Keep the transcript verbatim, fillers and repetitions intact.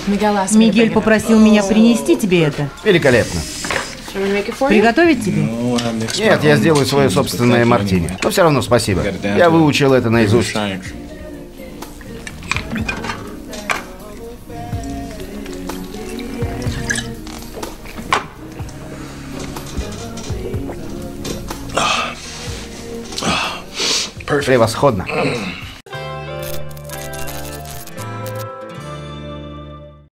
Мигель попросил меня принести тебе это. Великолепно. Приготовить тебе? Нет, я сделаю свое собственное мартини. Но все равно спасибо. Я выучил это наизусть. Превосходно.